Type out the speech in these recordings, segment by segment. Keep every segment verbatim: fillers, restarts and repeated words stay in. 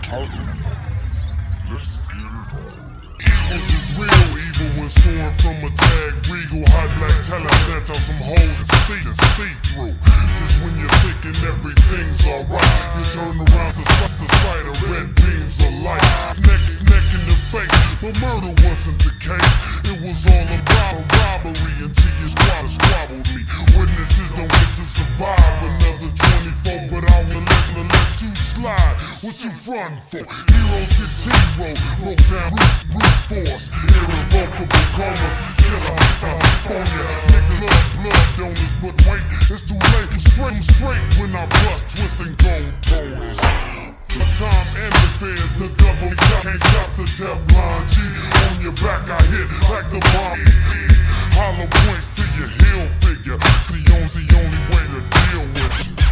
Evils is real, evil when soaring from a tag regal. Hot black talent on some hoes to see, to see through. Just when you're thinking everything's alright, you turn around to such the sight of red beams of light. Neck, neck in the face, but murder wasn't the case. It was all about a robbery until your squatter squabbled me. Witnesses don't get to survive another twenty-four, but I will let, will let you slide. What you front for? Heroes get T-rolled, broke down brute, brute force, irrevocable comas, killer, California. Niggas love blood donors, but wait, it's too late. I'm straight, I'm straight when I bust, twisting gold boners. The time and the fears, the government can't stop the Teflon G. On your back I hit like the bomb. Hollow points to your heel figure. The only, the only way to deal with you.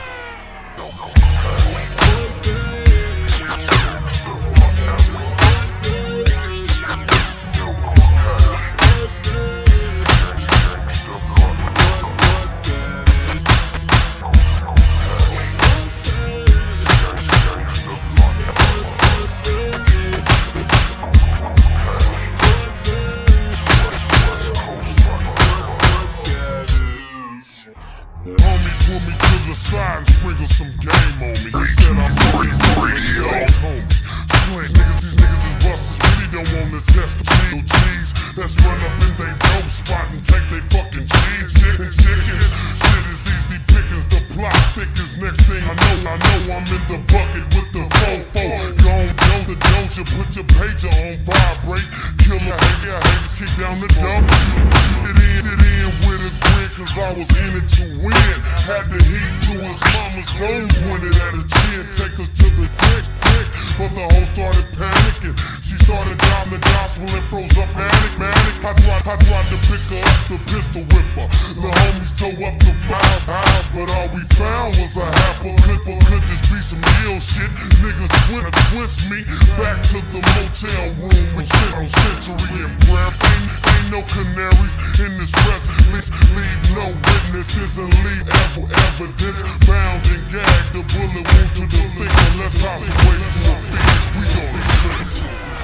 Homie pulled me to the side and sprinkled some game on me. He said I'm sorry, radio. Homie, sling niggas, these niggas is busters. Really don't want to test the real cheese. Let's run up in they dope spot and take they fucking cheese. Shit and chickens, shit is easy pickings. The plot thickens. Next thing I know, I know I'm in the bucket with the fofo. Gone go the doja, put your pager on vibrate. Killer hater, haters kick down the door. It in, it in with a grin, cause I was in it to win. Had the heat to his mama's dome, pointed at a chin. Take us to the quick, quick, but the hoe started panicking. She started down the gospel and froze up manic, manic. I tried, I tried to pick her up, the pistol whipper. The homies tore up the files, house, but all we found was a half a clip. Or could just be some ill shit. Niggas twin twist me back to the motel room. We sit on Century and Brown. Ain't, ain't no canaries in this residence. Leave no witnesses and leave ever evidence. Bound and gagged, the bullet wound to the thick. Let's toss away to a feet. We gonna see.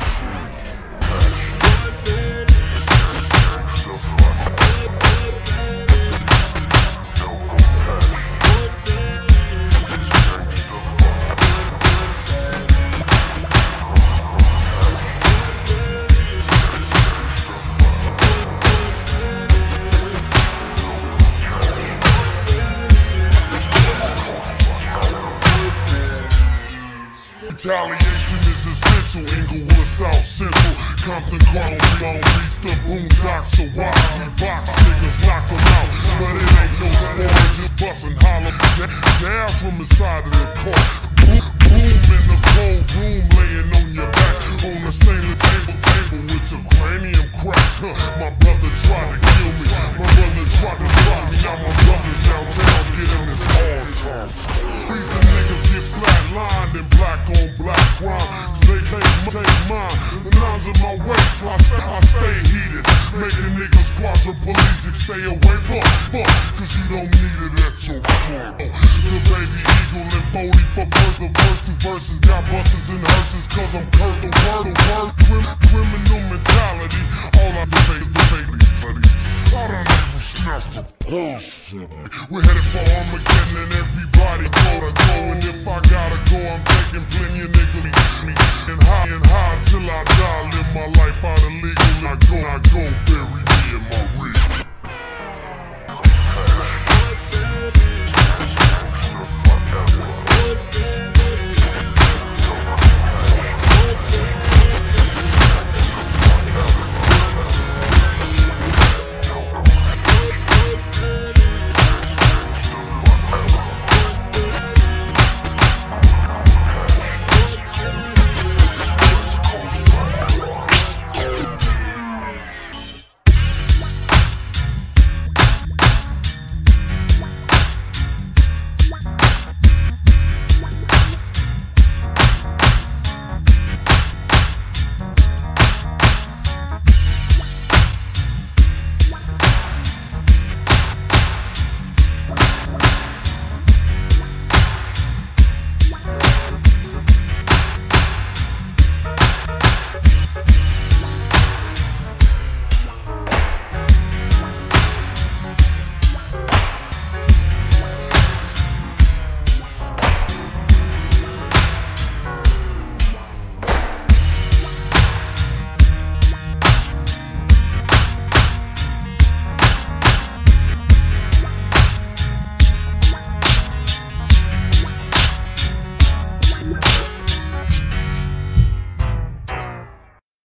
Retaliation is essential. Inglewood, South Central, Compton, Carl, Long Beach, the boondocks, the watch. We box niggas, knock them out, but it ain't no sport. Just bustin' hollow, jab from inside of the car. Boom, boom in the cold room, laying on your back on a stainless table, table with your cranium crack. Huh. My brother tried to kill me. My brother tried to rob me. Now my brother's downtown getting his hard time. Reason niggas get flatlined and black on black crime, cause they take, take mine. The nines in my waist, so I, st I stay heated. Making niggas quadriplegic, stay away from fuck, cause you don't need it at your front. The baby eagle and forty for first, the first two verses got busters and hearses, cause I'm cursed. The word, the word, Crim criminal mentality. All I have to say is to take these buddies. I don't even snatch the pulse. We're headed for Armageddon and every